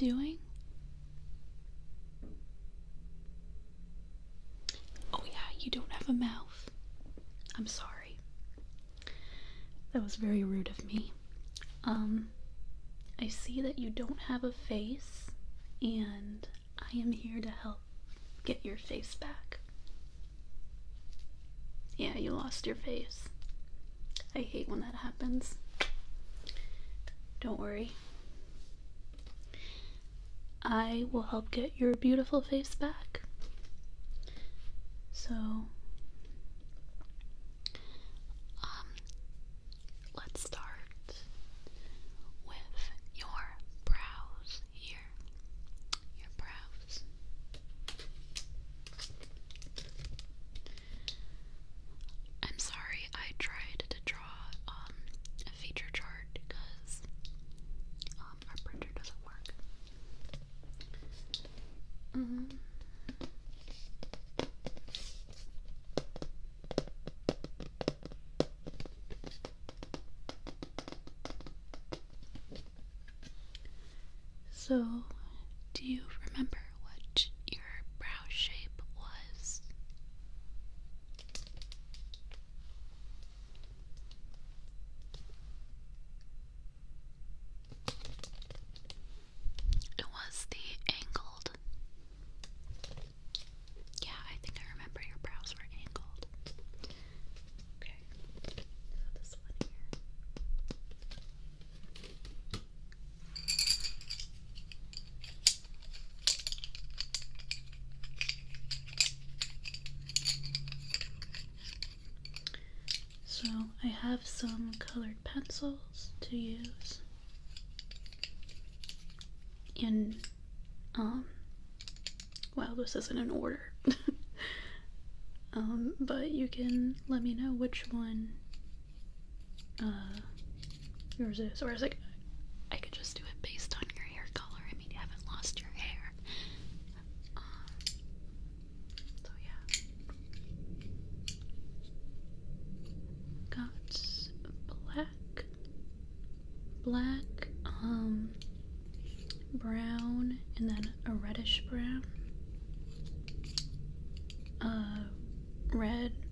doing? Oh yeah, you don't have a mouth. I'm sorry. That was very rude of me. I see that you don't have a face, and I am here to help get your face back. Yeah, you lost your face. I hate when that happens. Don't worry. I will help get your beautiful face back. So, let's start with your brows here. Your brows. I'm sorry, I tried to draw a feature chart because our printer doesn't work. So, do you remember what your brow shape was? It was the angled. Yeah, I think I remember your brows were angled. Okay, so this one here. So I have some colored pencils to use, and well, this isn't in order. But you can let me know which one yours is, or is like I could just do it based on your hair color. I mean, you haven't lost your hair. So yeah. Got black, brown, and then a reddish brown, red,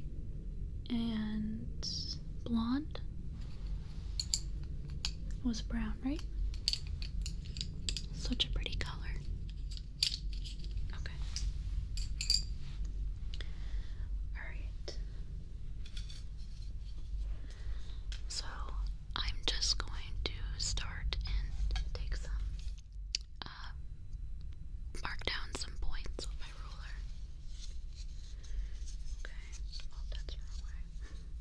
and blonde was brown, right? Such a pretty color. Okay. Alright. So I'm just going to start and take some, mark down some points with my ruler. Okay. Oh, that's the wrong way.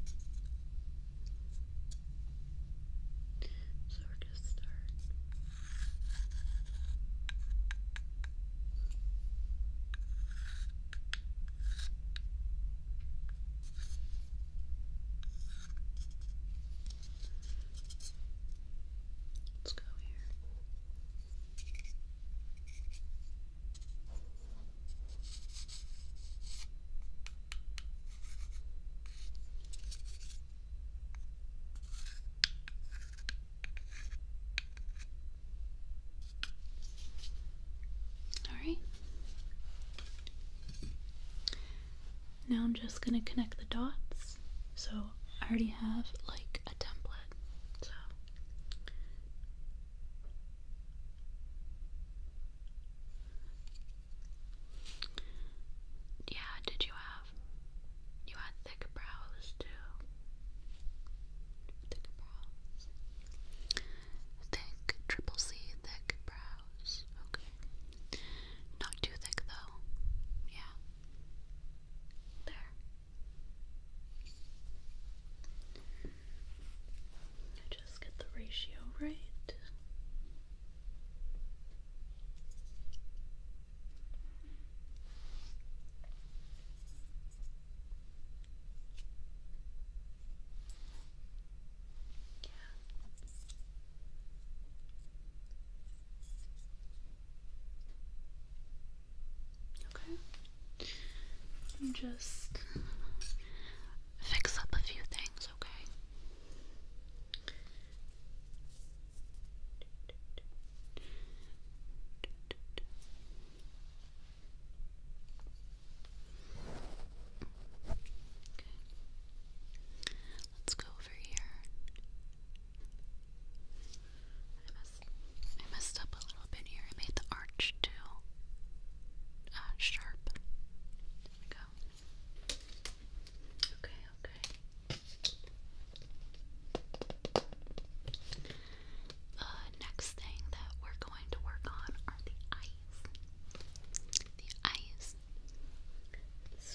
So we're gonna start. Let's go here. Alright. Now I'm just gonna connect the dots. So I already have like a template. So yeah, did you had thick brows too? Thick brows. Thick, triple C, thick brows. Okay. Not too thick though. Yeah. There. Just get the ratio right. Okay. And just fix up a few things, okay?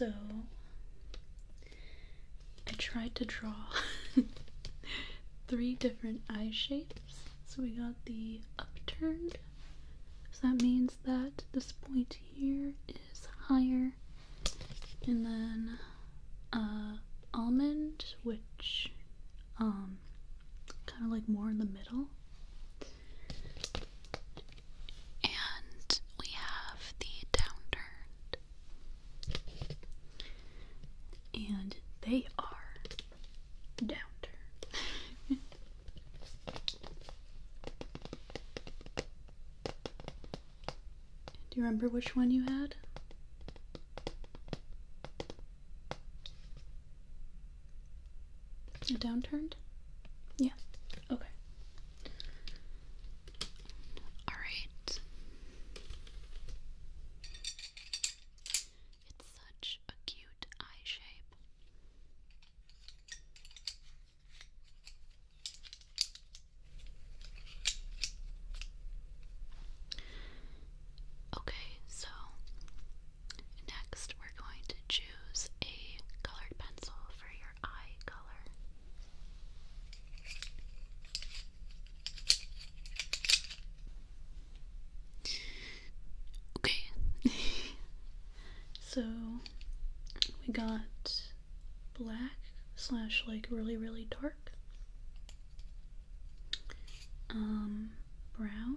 So I tried to draw 3 different eye shapes. So we got the upturned, so that means that this point here is higher, and then almond, which kind of like more in the middle. And we have the downturned. And they are downturned. Do you remember which one you had? A downturned? Yeah. Okay. Alright. It's such a cute eye shape. Okay, so next we're going to choose a colored pencil for your eye color. Okay. So we got black / like really dark, brown,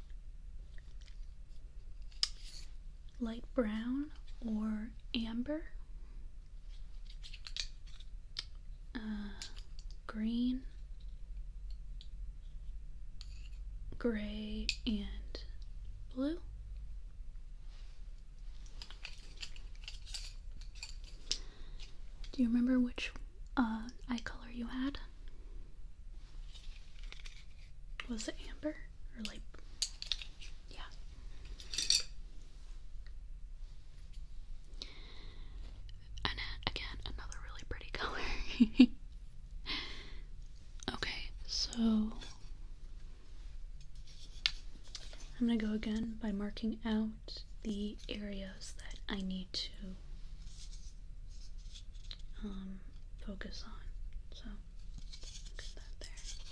light brown or amber, green, gray, and blue. Do you remember which eye color you had? Was it amber or light? Yeah. And again, another really pretty color. Okay, so I'm gonna go again by marking out the areas that I need to focus on. So look at that there.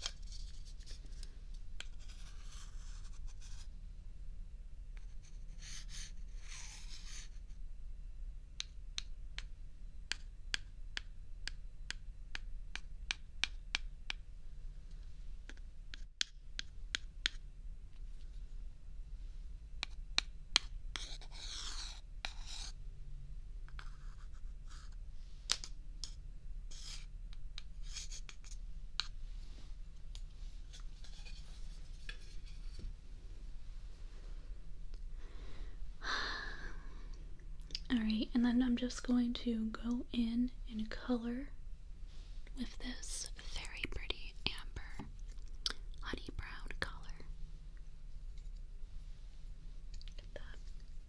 Alright, and then I'm just going to go in and color with this very pretty amber honey brown color. Look at that.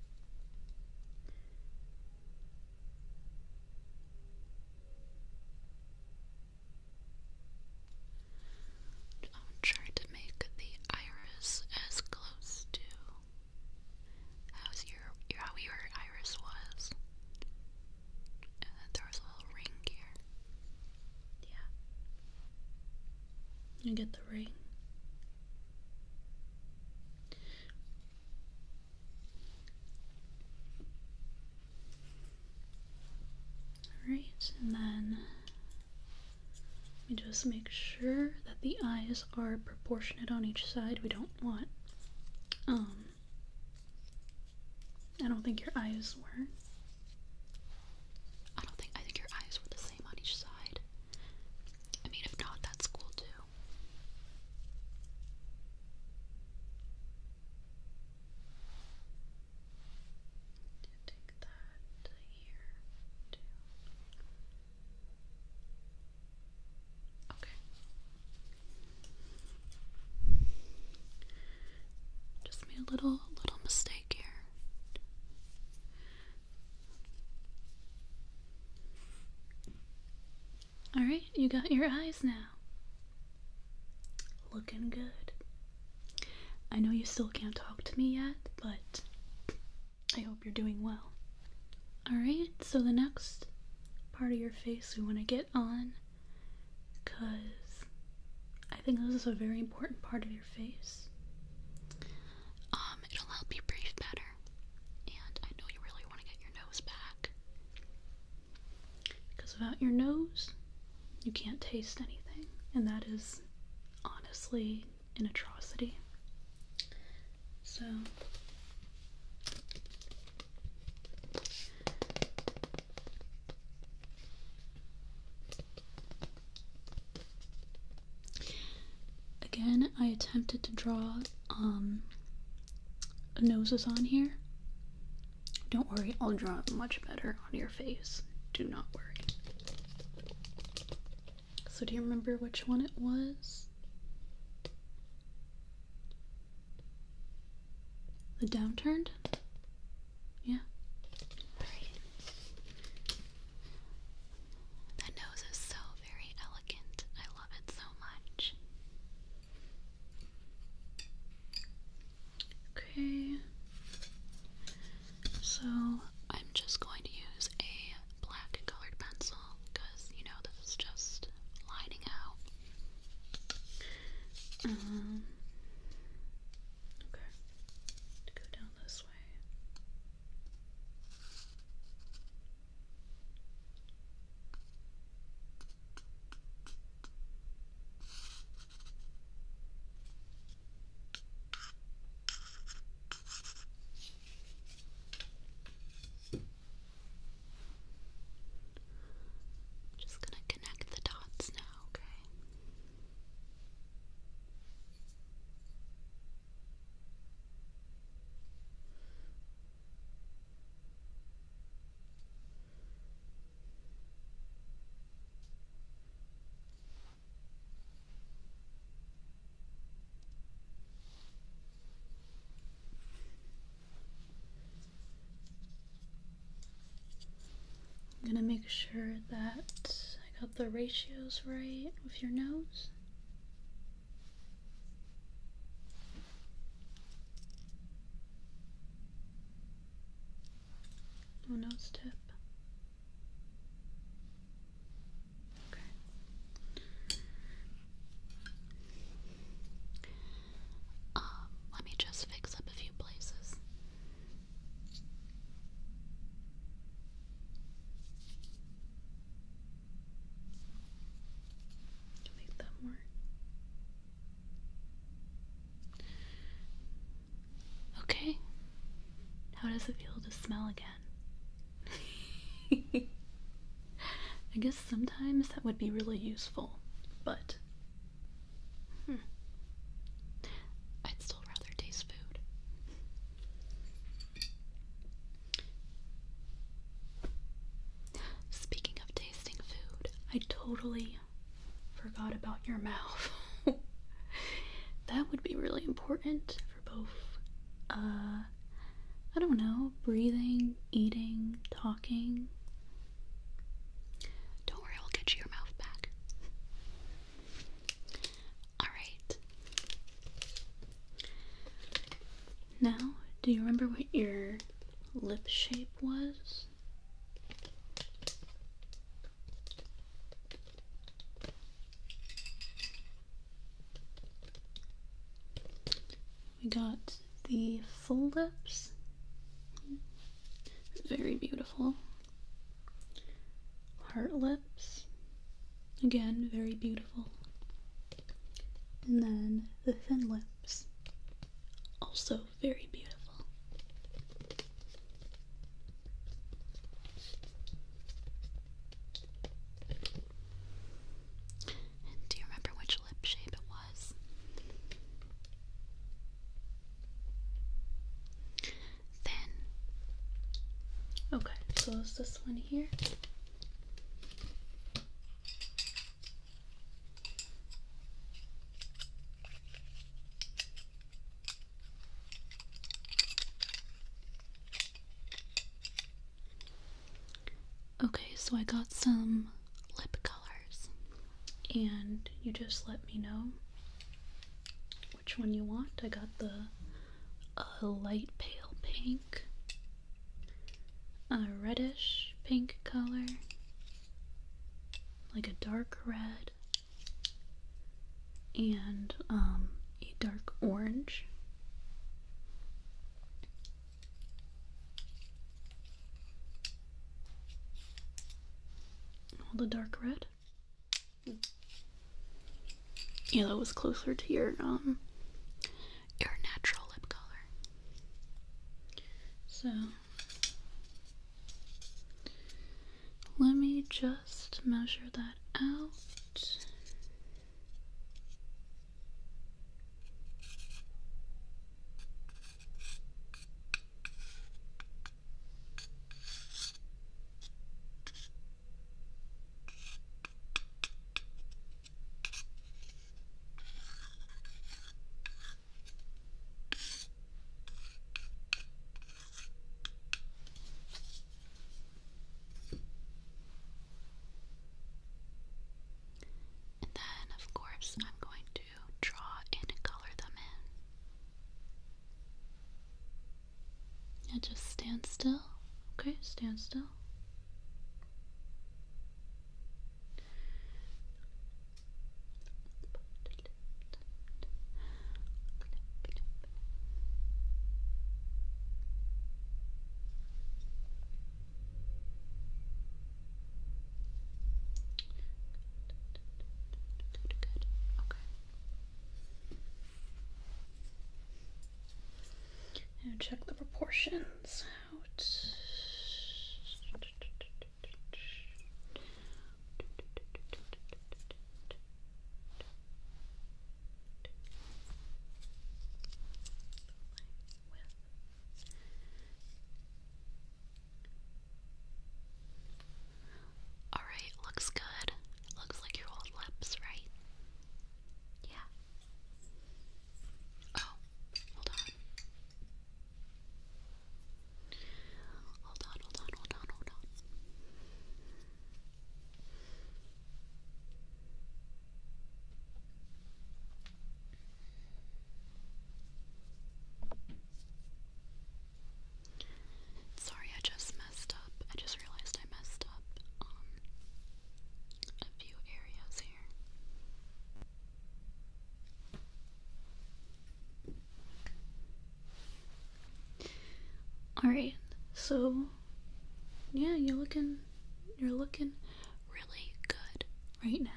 I'm trying to make the iris as close to how your iris was. And then there was a little ring here. Yeah. You get the ring. Alright, and then let me just make sure that the eyes are proportionate on each side. We don't want, I don't think your eyes were. I think your eyes were the same on each side. I mean, if not, that's cool too. Take that here too. Okay. Just made a little mistake here. Alright, you got your eyes now. Looking good. I know you still can't talk to me yet, but I hope you're doing well. Alright, so the next part of your face we want to get on, because I think this is a very important part of your face. It'll help you breathe better, and I know you really want to get your nose back, because without your nose, you can't taste anything, and that is honestly an atrocity. So again, I attempted to draw noses on here. Don't worry, I'll draw it much better on your face. Do not worry. So do you remember which one it was? The downturned? Yeah. Alright. That nose is so very elegant. I love it so much. Okay. So I'm just going to use a black colored pencil because, you know, this is just lining out. Okay. To go down this way. Just gonna connect the dots now, okay? I'm gonna make sure that I got the ratios right with your nose. Oh, nose tip. Okay. Let me just fix up a few places. Make that more. Okay. How does it feel to smell again? I guess sometimes that would be really useful, but I'd still rather taste food. Speaking of tasting food, I totally forgot about your mouth. That would be really important for both, I don't know, breathing, eating, talking. Don't worry, I'll get you your mouth back. Alright. Now, do you remember what your lip shape was? We got the full lips. Very beautiful. Heart lips. Again, very beautiful. And then the thin lips. Also very beautiful. Do you remember which lip shape it was? Thin. Okay, so is this one here? Okay, so I got some lip colors, and you just let me know which one you want. I got the light pale pink, a reddish pink color, like a dark red, and a dark orange. All the dark red. Yeah, that was closer to your natural lip color. So let me just measure that out. I'm going to draw and color them in. Yeah, just stand still. Okay, stand still. Good. Okay. And check the proportions out. Alright, looks good. Looks like your old lips, right? Yeah. Oh, hold on. Hold on. Sorry, I just messed up. I just realized I messed up a few areas here. Alright, so yeah, you're looking really good right now.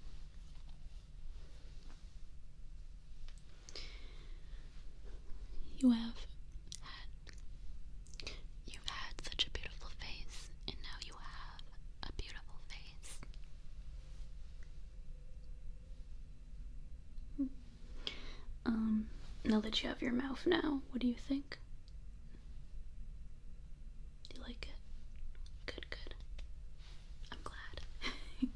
You've had such a beautiful face, and now you have a beautiful face. Now that you have your mouth now, what do you think? Do you like it? Good. I'm glad.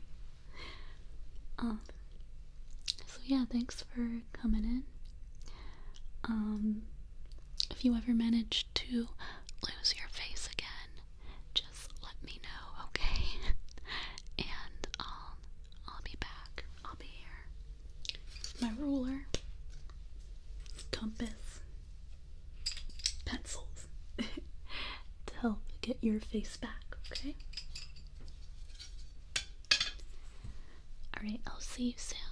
So yeah, thanks for coming in. If you ever manage to lose your face again, just let me know, okay? And I'll be back. I'll be here. My ruler, compass, pencils to help get your face back, okay? Alright, I'll see you soon.